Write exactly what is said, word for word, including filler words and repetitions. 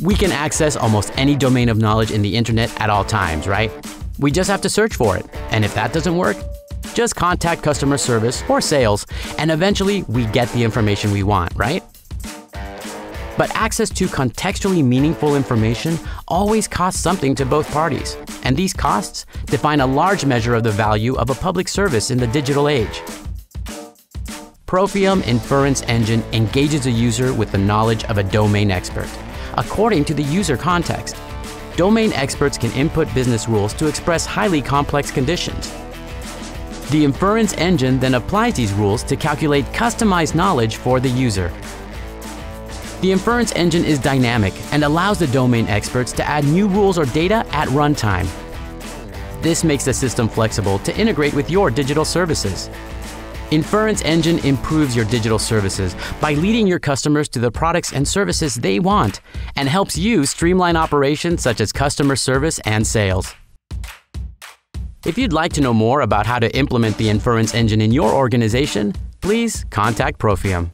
We can access almost any domain of knowledge in the internet at all times, right? We just have to search for it. And if that doesn't work, just contact customer service or sales, and eventually we get the information we want, right? But access to contextually meaningful information always costs something to both parties, and these costs define a large measure of the value of a public service in the digital age. Profium Inference Engine engages a user with the knowledge of a domain expert, according to the user context. Domain experts can input business rules to express highly complex conditions. The inference engine then applies these rules to calculate customized knowledge for the user. The inference engine is dynamic and allows the domain experts to add new rules or data at runtime. This makes the system flexible to integrate with your digital services. Inference Engine improves your digital services by leading your customers to the products and services they want, and helps you streamline operations such as customer service and sales. If you'd like to know more about how to implement the Inference Engine in your organization, please contact Profium.